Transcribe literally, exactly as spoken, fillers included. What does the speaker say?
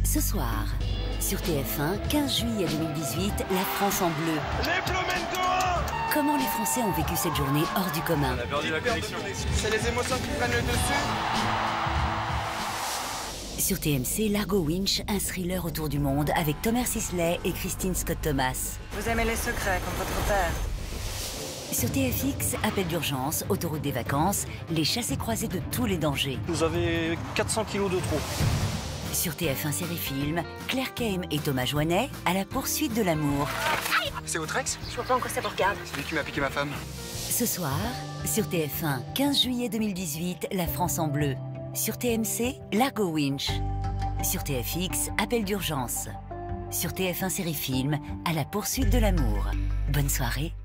Ce soir, sur T F un, quinze juillet deux mille dix-huit, la France en bleu. Les Flamenco! Comment les Français ont vécu cette journée hors du commun? On a perdu la connexion. C'est les émotions qui prennent le dessus. Sur T M C, Largo Winch, un thriller autour du monde avec Thomas Sisley et Christine Scott Thomas. Vous aimez les secrets comme votre père. Sur T F X, appel d'urgence, autoroute des vacances, les chassés-croisés de tous les dangers. Vous avez quatre cents kilos de trop. Sur T F un série film, Claire Kame et Thomas Joinet à la poursuite de l'amour. C'est votre ex? Je vois pas en quoi ça vous regarde. C'est lui qui m'a piqué ma femme. Ce soir, sur T F un, quinze juillet deux mille dix-huit, la France en bleu. Sur T M C, Largo Winch. Sur T F X, appel d'urgence. Sur T F un série film, à la poursuite de l'amour. Bonne soirée.